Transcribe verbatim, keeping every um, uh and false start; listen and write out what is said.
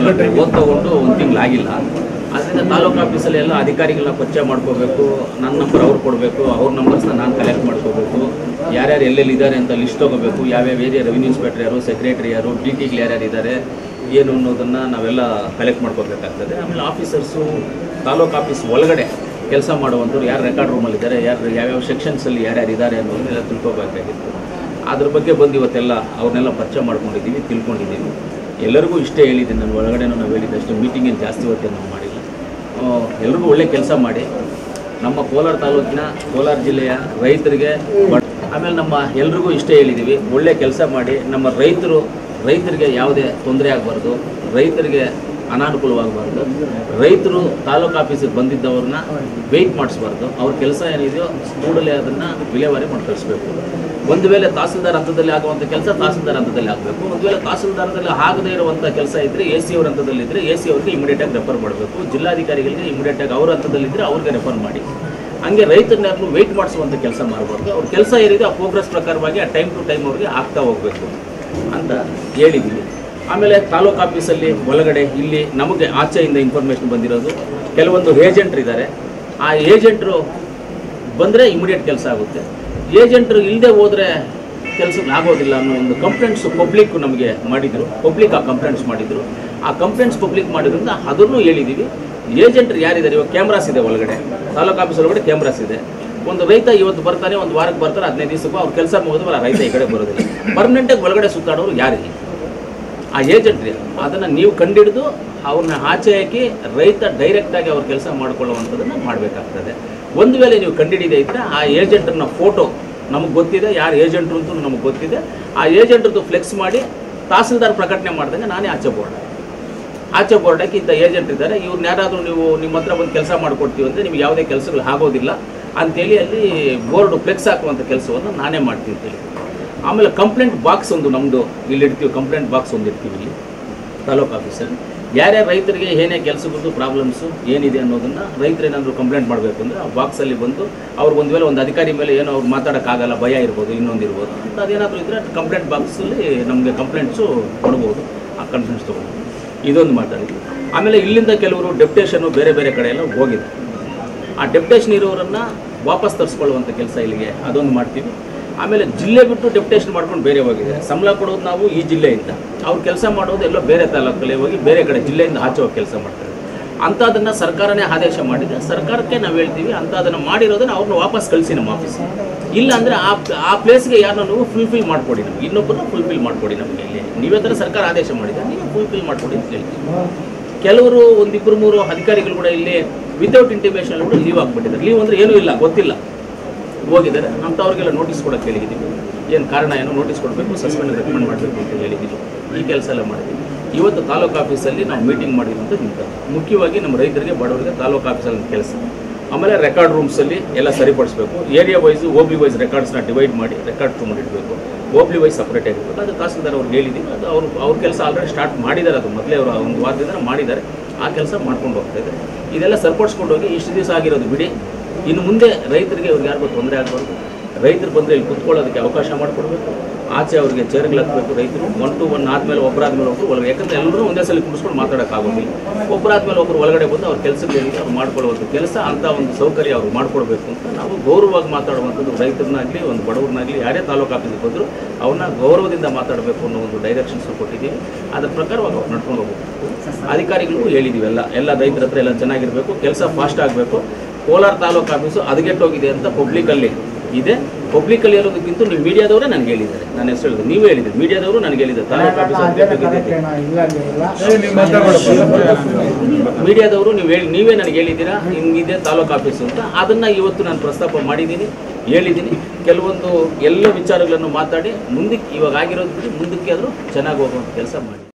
ಓದ್ ತಗೊಂಡು ಒಂದು ತಿಂಗಳಾಗಿಲ್ಲ. ಅದರಿಂದ ತಾಲೂಕು ಆಫೀಸಲ್ಲಿ ಎಲ್ಲ ಅಧಿಕಾರಿಗಳನ್ನ ಪರಿಚಯ ಮಾಡ್ಕೋಬೇಕು, ನನ್ನ ನಂಬರ್ ಅವ್ರು ಕೊಡಬೇಕು, ಅವ್ರ ನಂಬರ್ಸ್ನ ನಾನು ಕಲೆಕ್ಟ್ ಮಾಡ್ಕೋಬೇಕು, ಯಾರ್ಯಾರು ಎಲ್ಲೆಲ್ಲಿ ಇದ್ದಾರೆ ಅಂತ ಲಿಸ್ಟ್ ತೊಗೋಬೇಕು, ಯಾವ್ಯಾವ ಏರಿಯಾ ರೆವಿನ್ಯೂ ಇನ್ಸ್ಪೆಕ್ಟರ್ ಯಾರು, ಸೆಕ್ರೆಟರಿ ಯಾರು, ಡಿ ಟಿಗಳು ಯಾರ್ಯಾರು ಇದ್ದಾರೆ ಏನು ಅನ್ನೋದನ್ನು ನಾವೆಲ್ಲ ಕಲೆಕ್ಟ್ ಮಾಡ್ಕೋಬೇಕಾಗ್ತದೆ. ಆಮೇಲೆ ಆಫೀಸರ್ಸು ತಾಲೂಕು ಆಫೀಸ್ ಒಳಗಡೆ ಕೆಲಸ ಮಾಡುವಂಥವ್ರು ಯಾರು ರೆಕಾರ್ಡ್ ರೂಮಲ್ಲಿದ್ದಾರೆ, ಯಾರು ಯಾವ್ಯಾವ ಸೆಕ್ಷನ್ಸಲ್ಲಿ ಯಾರ್ಯಾರು ಇದ್ದಾರೆ ಅನ್ನೋದನ್ನೆಲ್ಲ ತಿಳ್ಕೊಬೇಕಾಗಿತ್ತು. ಅದ್ರ ಬಗ್ಗೆ ಬಂದು ಇವತ್ತೆಲ್ಲ ಅವ್ರನ್ನೆಲ್ಲ ಪರಿಚಯ ಮಾಡ್ಕೊಂಡಿದ್ದೀವಿ, ತಿಳ್ಕೊಂಡಿದ್ದೀವಿ. ಎಲ್ಲರಿಗೂ ಇಷ್ಟೇ ಹೇಳಿದ್ದೀನಿ, ನಾನು ಒಳಗಡೆನೂ ನಾವು ಹೇಳಿದ್ದಷ್ಟು ಮೀಟಿಂಗ್ ಏನು ಜಾಸ್ತಿ ಹೊತ್ತೇ ನಾವು ಮಾಡಿಲ್ಲ. ಎಲ್ರಿಗೂ ಒಳ್ಳೆ ಕೆಲಸ ಮಾಡಿ ನಮ್ಮ ಕೋಲಾರ ತಾಲೂಕಿನ ಕೋಲಾರ ಜಿಲ್ಲೆಯ ರೈತರಿಗೆ, ಆಮೇಲೆ ನಮ್ಮ ಎಲ್ರಿಗೂ ಇಷ್ಟೇ ಹೇಳಿದ್ದೀವಿ, ಒಳ್ಳೆ ಕೆಲಸ ಮಾಡಿ ನಮ್ಮ ರೈತರು ರೈತರಿಗೆ ಯಾವುದೇ ತೊಂದರೆ ಆಗಬಾರ್ದು, ರೈತರಿಗೆ ಅನಾನುಕೂಲವಾಗಬಾರ್ದು, ರೈತರು ತಾಲೂಕು ಆಫೀಸಿಗೆ ಬಂದಿದ್ದವ್ರನ್ನ ವೆಯ್ಟ್ ಮಾಡಿಸ್ಬಾರ್ದು, ಅವ್ರ ಕೆಲಸ ಏನಿದೆಯೋ ಕೂಡಲೇ ಅದನ್ನು ವಿಲೇವಾರಿ ಮಾಡಿ ಕಳಿಸ್ಬೇಕು. ಒಂದು ವೇಳೆ ತಹಸೀಲ್ದಾರ್ ಹಂತದಲ್ಲಿ ಆಗುವಂಥ ಕೆಲಸ ತಹಸೀಲ್ದಾರ್ ಹಂತದಲ್ಲಿ ಆಗಬೇಕು. ಒಂದು ವೇಳೆ ತಹಸೀಲ್ದಾರದಲ್ಲಿ ಆಗದೇ ಇರುವಂಥ ಕೆಲಸ ಇದ್ದರೆ ಎ ಸಿ ಅವ್ರ ಹಂತದಲ್ಲಿದ್ದರೆ ಎ ಸಿ ಅವ್ರಿಗೆ ಇಮಿಡಿಯೇಟಾಗಿ ರೆಫರ್ ಮಾಡಬೇಕು, ಜಿಲ್ಲಾಧಿಕಾರಿಗಳಿಗೆ ಇಮಿಡಿಯೇಟಾಗಿ ಅವ್ರ ಹಂತದಲ್ಲಿದ್ದರೆ ಅವ್ರಿಗೆ ರೆಫರ್ ಮಾಡಿ. ಹಂಗೆ ರೈತರನ್ನ ವೆಯ್ಟ್ ಮಾಡಿಸುವಂಥ ಕೆಲಸ ಮಾಡಬಾರ್ದು. ಅವ್ರ ಕೆಲಸ ಏನಿದೆ ಆ ಪ್ರೋಗ್ರೆಸ್ ಪ್ರಕಾರವಾಗಿ ಆ ಟೈಮ್ ಟು ಟೈಮ್ ಅವ್ರಿಗೆ ಆಗ್ತಾ ಹೋಗಬೇಕು ಅಂತ ಹೇಳಿದ್ದೀವಿ. ಆಮೇಲೆ ತಾಲೂಕು ಆಫೀಸಲ್ಲಿ ಒಳಗಡೆ ಇಲ್ಲಿ ನಮಗೆ ಆಚೆಯಿಂದ ಇನ್ಫಾರ್ಮೇಷನ್ ಬಂದಿರೋದು, ಕೆಲವೊಂದು ಏಜೆಂಟ್ರು ಇದ್ದಾರೆ, ಆ ಏಜೆಂಟ್ರು ಬಂದರೆ ಇಮಿಡಿಯೇಟ್ ಕೆಲಸ ಆಗುತ್ತೆ, ಏಜೆಂಟ್ರು ಇಲ್ಲದೆ ಹೋದರೆ ಕೆಲಸಕ್ಕೆ ಆಗೋದಿಲ್ಲ ಅನ್ನೋ ಒಂದು ಕಂಪ್ಲೇಂಟ್ಸು ಪಬ್ಲಿಕ್ ನಮಗೆ ಮಾಡಿದರು. ಪಬ್ಲಿಕ್ ಆ ಕಂಪ್ಲೇಂಟ್ಸ್ ಮಾಡಿದರು. ಆ ಕಂಪ್ಲೇಂಟ್ಸ್ ಪಬ್ಲಿಕ್ ಮಾಡಿದ್ರಿಂದ ಅದನ್ನು ಹೇಳಿದ್ದೀವಿ. ಏಜೆಂಟ್ರು ಯಾರಿದ್ದಾರೆ, ಇವಾಗ ಕ್ಯಾಮ್ರಾಸ್ ಇದೆ ಒಳಗಡೆ, ತಾಲೂಕು ಆಫೀಸ್ ಒಳಗಡೆ ಕ್ಯಾಮ್ರಾಸ್ ಇದೆ. ಒಂದು ರೈತ ಇವತ್ತು ಬರ್ತಾನೆ, ಒಂದು ವಾರಕ್ಕೆ ಬರ್ತಾರೆ, ಹದಿನೈದು ದಿವಸಕ್ಕೂ ಅವ್ರ ಕೆಲಸ ಮುಗಿದ್ರೆ ಆ ರೈತ ಈ ಕಡೆ ಬರೋದಿಲ್ಲ. ಪರ್ಮನೆಂಟಾಗಿ ಒಳಗಡೆ ಸುತ್ತಾಡೋರು ಯಾರಿಗೆ? ಆ ಏಜೆಂಟ್ರಿ. ಅದನ್ನು ನೀವು ಕಂಡಿಡಿದು ಅವ್ರನ್ನ ಆಚೆ ಹಾಕಿ ರೈತ ಡೈರೆಕ್ಟಾಗಿ ಅವ್ರ ಕೆಲಸ ಮಾಡ್ಕೊಳ್ಳುವಂಥದ್ದನ್ನು ಮಾಡಬೇಕಾಗ್ತದೆ. ಒಂದು ವೇಳೆ ನೀವು ಕಂಡಿಡಿದೆ ಇದ್ದರೆ ಆ ಏಜೆಂಟ್ರನ್ನ ಫೋಟೋ ನಮಗೆ ಗೊತ್ತಿದೆ, ಯಾರು ಏಜೆಂಟ್ರು ಅಂತೂ ನಮಗೆ ಗೊತ್ತಿದೆ, ಆ ಏಜೆಂಟ್ರದ್ದು ಫ್ಲೆಕ್ಸ್ ಮಾಡಿ ತಹಸೀಲ್ದಾರ್ ಪ್ರಕಟಣೆ ಮಾಡಿದಂಗೆ ನಾನೇ ಆಚೆ ಬೋರ್ಡ್ ಆಚೆ ಬೋರ್ಡಾಕಿ ಇಂಥ ಏಜೆಂಟ್ ಇದ್ದಾರೆ, ಇವ್ರನ್ನ ಯಾರಾದರೂ ನೀವು ನಿಮ್ಮ ಹತ್ರ ಬಂದು ಕೆಲಸ ಮಾಡಿಕೊಡ್ತೀವಿ ಅಂದರೆ ನಿಮ್ಗೆ ಯಾವುದೇ ಕೆಲಸಗಳು ಆಗೋದಿಲ್ಲ ಅಂತೇಳಿ ಅಲ್ಲಿ ಬೋರ್ಡು ಫ್ಲೆಕ್ಸ್ ಹಾಕುವಂಥ ಕೆಲಸವನ್ನು ನಾನೇ ಮಾಡ್ತೀನಿ ಅಂತೇಳಿ. ಆಮೇಲೆ ಕಂಪ್ಲೇಂಟ್ ಬಾಕ್ಸ್ ಒಂದು ನಮ್ಮದು ಇಲ್ಲಿ ಇಡ್ತೀವಿ, ಕಂಪ್ಲೇಂಟ್ ಬಾಕ್ಸ್ ಒಂದು ಇರ್ತೀವಿ ಇಲ್ಲಿ ತಾಲೂಕು ಆಫೀಸಲ್ಲಿ. ಯಾರ್ಯಾರು ರೈತರಿಗೆ ಏನೇ ಕೆಲಸದ್ದು ಪ್ರಾಬ್ಲಮ್ಸು ಏನಿದೆ ಅನ್ನೋದನ್ನು ರೈತರು ಏನಾದರೂ ಕಂಪ್ಲೇಂಟ್ ಮಾಡಬೇಕು ಅಂದರೆ ಆ ಬಾಕ್ಸಲ್ಲಿ ಬಂದು ಅವ್ರು ಒಂದು ವೇಳೆ ಒಂದು ಅಧಿಕಾರಿ ಮೇಲೆ ಏನೋ ಅವ್ರು ಮಾತಾಡೋಕ್ಕಾಗಲ್ಲ, ಭಯ ಇರ್ಬೋದು, ಇನ್ನೊಂದು ಇರ್ಬೋದು ಅಂತ ಅದೇನಾದರೂ ಇದ್ದರೆ ಕಂಪ್ಲೇಂಟ್ ಬಾಕ್ಸಲ್ಲಿ ನಮಗೆ ಕಂಪ್ಲೇಂಟ್ಸು ಕೊಡ್ಬೋದು. ಆ ಕಂಪ್ಲೇಂಟ್ಸ್ ತೊಗೊಂಡು ಇದೊಂದು ಮಾತಾಡಿದ್ವಿ. ಆಮೇಲೆ ಇಲ್ಲಿಂದ ಕೆಲವರು ಡೆಪ್ಟೇಷನ್ನು ಬೇರೆ ಬೇರೆ ಕಡೆ ಎಲ್ಲ ಹೋಗಿದೆ. ಆ ಡೆಪ್ಟೇಷನ್ ಇರೋರನ್ನು ವಾಪಸ್ ತರಿಸ್ಕೊಳ್ಳುವಂಥ ಕೆಲಸ ಇಲ್ಲಿಗೆ ಅದೊಂದು ಮಾಡ್ತೀವಿ. ಆಮೇಲೆ ಜಿಲ್ಲೆ ಬಿಟ್ಟು ಡೆಪ್ಟೇಷನ್ ಮಾಡ್ಕೊಂಡು ಬೇರೆ ಹೋಗಿದೆ. ಸಂಬಳ ಕೊಡೋದು ನಾವು ಈ ಜಿಲ್ಲೆಯಿಂದ, ಅವ್ರು ಕೆಲಸ ಮಾಡೋದು ಎಲ್ಲೋ ಬೇರೆ ತಾಲೂಕಲ್ಲಿ ಹೋಗಿ ಬೇರೆ ಕಡೆ ಜಿಲ್ಲೆಯಿಂದ ಆಚೆ ಹೋಗಿ ಕೆಲಸ ಮಾಡ್ತಾರೆ. ಅಂಥದನ್ನು ಸರ್ಕಾರನೇ ಆದೇಶ ಮಾಡಿದೆ. ಸರ್ಕಾರಕ್ಕೆ ನಾವು ಹೇಳ್ತೀವಿ ಅಂಥದನ್ನು ಮಾಡಿರೋದನ್ನು ಅವ್ರನ್ನ ವಾಪಸ್ ಕಳಿಸಿ ನಮ್ಮ ಆಫೀಸಿಗೆ. ಇಲ್ಲ ಅಂದರೆ ಆ ಆ ಪ್ಲೇಸ್ಗೆ ಯಾರನ್ನ ನೀವು ಫುಲ್ಫಿಲ್ ಮಾಡಿಕೊಡಿ, ನಮಗೆ ಇನ್ನೊಬ್ಬರನ್ನ ಫುಲ್ಫಿಲ್ ಮಾಡಿಕೊಡಿ. ನಮಗೆ ಇಲ್ಲಿ ನೀವೇ ಥರ ಸರ್ಕಾರ ಆದೇಶ ಮಾಡಿದೆ, ನೀವು ಫುಲ್ಫಿಲ್ ಮಾಡಿಕೊಡಿ ಅಂತ ಹೇಳ್ತೀವಿ. ಕೆಲವರು ಒಂದಿಬ್ಬರು ಮೂರು ಅಧಿಕಾರಿಗಳು ಕೂಡ ಇಲ್ಲಿ ವಿತೌಟ್ ಇಂಟಿಮೇಷನ್ ಕೂಡ ಲೀವ್ ಆಗಿಬಿಟ್ಟಿದ್ದಾರೆ. ಲೀವ್ ಅಂದರೆ ಏನೂ ಇಲ್ಲ, ಗೊತ್ತಿಲ್ಲ, ಹೋಗಿದ್ದಾರೆ. ಅಂಥವ್ರಿಗೆಲ್ಲ ನೋಟಿಸ್ ಕೊಡೋಕ್ಕೆ ಹೇಳಿದ್ದೀವಿ. ಏನು ಕಾರಣ ಏನೋ ನೋಟಿಸ್ ಕೊಡಬೇಕು, ಸಸ್ಪೆಂಡ್ ರೆಕಮೆಂಡ್ ಮಾಡಬೇಕು ಅಂತ ಹೇಳಿದ್ದೀವಿ. ಈ ಕೆಲಸ ಎಲ್ಲ ಮಾಡಿದ್ದೀವಿ. ಇವತ್ತು ತಾಲೂಕು ಆಫೀಸಲ್ಲಿ ನಾವು ಮೀಟಿಂಗ್ ಮಾಡಿರೋಂಥದ್ದು ಇಂಥ ಮುಖ್ಯವಾಗಿ ನಮ್ಮ ರೈತರಿಗೆ ಬಡವರಿಗೆ ತಾಲೂಕು ಆಫೀಸಲ್ಲಿ ಕೆಲಸ. ಆಮೇಲೆ ರೆಕಾರ್ಡ್ ರೂಮ್ಸಲ್ಲಿ ಎಲ್ಲ ಸರಿಪಡಿಸಬೇಕು. ಏರಿಯಾ ವೈಸು ಓಬ್ಲಿ ವೈಸ್ ರೆಕಾರ್ಡ್ಸ್ನ ಡಿವೈಡ್ ಮಾಡಿ ರೆಕಾರ್ಡ್ ರೂಮ್ ಇಡಬೇಕು. ಓಬ್ಲಿ ವೈಸ್ ಸಪ್ರೇಟ್ ಆಗಿರಬೇಕು. ಅದು ತಹಸೀಲ್ದಾರ್ ಅವ್ರಿಗೆ ಹೇಳಿದ್ದೀವಿ. ಅದು ಅವರು ಅವ್ರ ಕೆಲಸ ಆಲ್ರೆಡಿ ಸ್ಟಾರ್ಟ್ ಮಾಡಿದ್ದಾರೆ. ಅದು ಮೊದಲೇ ಅವರು ಒಂದು ವಾರದಿಂದ ಮಾಡಿದ್ದಾರೆ. ಆ ಕೆಲಸ ಮಾಡ್ಕೊಂಡು ಹೋಗ್ತಾ ಇದ್ದಾರೆ. ಇದೆಲ್ಲ ಸರಿಪಡಿಸ್ಕೊಂಡು ಹೋಗಿ ಇಷ್ಟು ದಿವಸ ಆಗಿರೋದು ಬಿಡಿ. ಇನ್ನು ಮುಂದೆ ರೈತರಿಗೆ ಅವ್ರಿಗೆ ಯಾರಿಗೂ ತೊಂದರೆ ಆಗಬಾರ್ದು. ರೈತರು ಬಂದರೆ ಇಲ್ಲಿ ಕುತ್ಕೊಳ್ಳೋದಕ್ಕೆ ಅವಕಾಶ ಮಾಡಿಕೊಡ್ಬೇಕು. ಆಚೆ ಅವರಿಗೆ ಚೇರ್ಗಳು ಹಾಕಬೇಕು. ರೈತರು ಒನ್ ಟು ಒನ್ ಆದಮೇಲೆ ಒಬ್ಬರಾದ್ಮೇಲೆ ಒಬ್ಬರು ಒಳಗೆ, ಯಾಕಂದರೆ ಎಲ್ಲರೂ ಒಂದೇ ಸಲ ಕುಡಿಸ್ಕೊಂಡು ಮಾತಾಡೋಕ್ಕಾಗೋದಿಲ್ಲ. ಒಬ್ಬರಾದ್ಮೇಲೆ ಒಬ್ಬರು ಒಳಗಡೆ ಬಂದು ಅವ್ರ ಕೆಲಸಕ್ಕೆ ಏನಿದೆ ಅವ್ರು ಮಾಡ್ಕೊಳ್ಳುವಂಥ ಕೆಲಸ ಅಂಥ ಒಂದು ಸೌಕರ್ಯ ಅವ್ರು ಮಾಡಿಕೊಡ್ಬೇಕು ಅಂತ ನಾವು ಗೌರವವಾಗಿ ಮಾತಾಡುವಂಥದ್ದು. ರೈತರನ್ನಾಗಲಿ ಒಂದು ಬಡವ್ರನ್ನಾಗಲಿ ಯಾರೇ ತಾಲೂಕು ಆಫೀಸಿಗೆ ಬಂದರೂ ಅವ್ರನ್ನ ಗೌರವದಿಂದ ಮಾತಾಡಬೇಕು ಅನ್ನೋ ಒಂದು ಡೈರೆಕ್ಷನ್ಸ್ ಕೊಟ್ಟಿದ್ದೀವಿ. ಅದ್ರ ಪ್ರಕಾರವಾಗಿ ಅವ್ರು ನಡ್ಕೊಂಡು ಹೋಗ್ಬೇಕು. ಅಧಿಕಾರಿಗಳಿಗೂ ಹೇಳಿದ್ದೀವಿ, ಎಲ್ಲ ಎಲ್ಲ ರೈತರ ಹತ್ರ ಎಲ್ಲ ಚೆನ್ನಾಗಿರಬೇಕು, ಕೆಲಸ ಫಾಸ್ಟ್ ಆಗಬೇಕು. ಕೋಲಾರ ತಾಲೂಕು ಆಫೀಸು ಹದಗೆಟ್ಟೋಗಿದೆ ಅಂತ ಪಬ್ಲಿಕಲ್ಲಿ ಇದೆ. ಪಬ್ಲಿಕಲ್ಲಿ ಇರೋದಕ್ಕಿಂತ ನೀವು ಮೀಡಿಯಾದವರೇ ನನಗೆ ಹೇಳಿದ್ದಾರೆ. ನಾನು ಹೆಸರು ಹೇಳಿದೆ, ನೀವೇ ಹೇಳಿದ್ದೀರಿ, ಮೀಡಿಯಾದವರು ನನಗೆ ಹೇಳಿದ್ದಾರೆ ತಾಲೂಕು ಆಫೀಸ್ ಹದಗೆಟ್ಟೋಗಿದೆ. ಮೀಡಿಯಾದವರು ನೀವು ಹೇಳಿ ನೀವೇ ನನಗೆ ಹೇಳಿದ್ದೀರಾ ಹಿಂಗಿದೆ ತಾಲೂಕು ಆಫೀಸು ಅಂತ. ಅದನ್ನು ಇವತ್ತು ನಾನು ಪ್ರಸ್ತಾಪ ಮಾಡಿದ್ದೀನಿ, ಹೇಳಿದ್ದೀನಿ. ಕೆಲವೊಂದು ಎಲ್ಲ ವಿಚಾರಗಳನ್ನು ಮಾತಾಡಿ ಮುಂದಕ್ಕೆ ಇವಾಗ ಆಗಿರೋದು ಬಿಟ್ಟು ಮುಂದಕ್ಕೆ ಆದರೂ ಚೆನ್ನಾಗಿ ಹೋಗುವಂಥ ಕೆಲಸ ಮಾಡಿ.